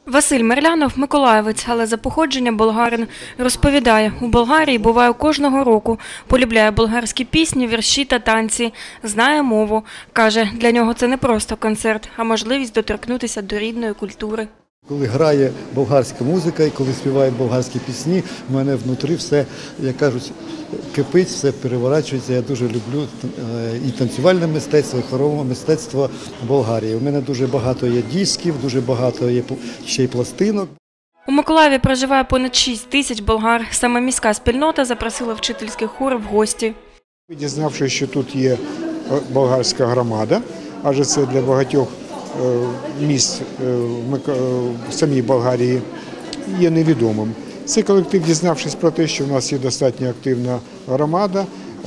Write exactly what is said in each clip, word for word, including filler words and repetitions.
Василь Мерлянов – миколаївець, але за походження болгарин. Розповідає, у Болгарії буває кожного року. Полюбляє болгарські пісні, вірші та танці. Знає мову. Каже, для нього це не просто концерт, а можливість доторкнутися до рідної культури. Коли грає болгарська музика і коли співають болгарські пісні, в мене внутрі все, як кажуть, кипить, все переворачується. Я дуже люблю і танцювальне мистецтво, і хорове мистецтво Болгарії. У мене дуже багато є дисків, дуже багато є ще й пластинок. У Миколаєві проживає понад шість тисяч болгар. Саме міська спільнота запросила вчительський хор в гості. Дізнавшись, що тут є болгарська громада, адже це для багатьох міст в самій Болгарії є невідомим. Цей колектив, дізнавшись про те, що в нас є достатньо активна громада,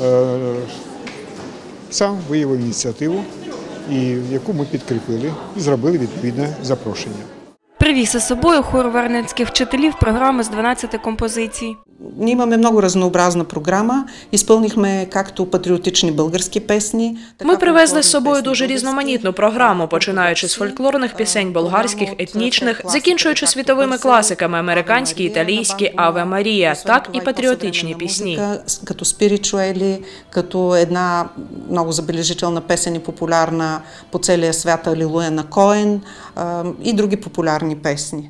сам виявив ініціативу, яку ми підкріпили і зробили відповідне запрошення. Привіз із собою хор варненських вчителів програми з дванадцяти композицій. Ние имаме много разнообразна програма. Изпълнихме както патріотичні българські пісні. Ми привезли з собою дуже різноманітну програму, починаючи з фольклорних пісень болгарських, етнічних, закінчуючи світовими класиками американські, італійські, Аве Марія, так і патріотичні пісні. Като спіричуелі, като една много забележителна песен і популярна по целия свят Алілуя на Коен і други популярні песні.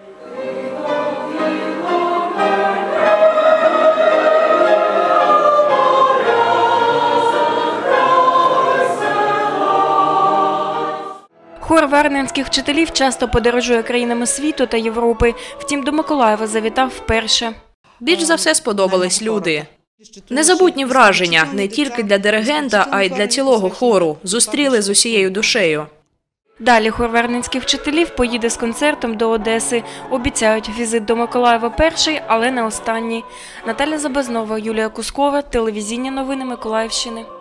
Хор варненських вчителів часто подорожує країнами світу та Європи. Втім, до Миколаєва завітав вперше. Більш за все сподобались люди. Незабутні враження не тільки для диригента, а й для цілого хору. Зустріли з усією душею. Далі хор варненських вчителів поїде з концертом до Одеси. Обіцяють, візит до Миколаєва перший, але не останній. Наталя Забазнова, Юлія Кускова, телевізійні новини Миколаївщини.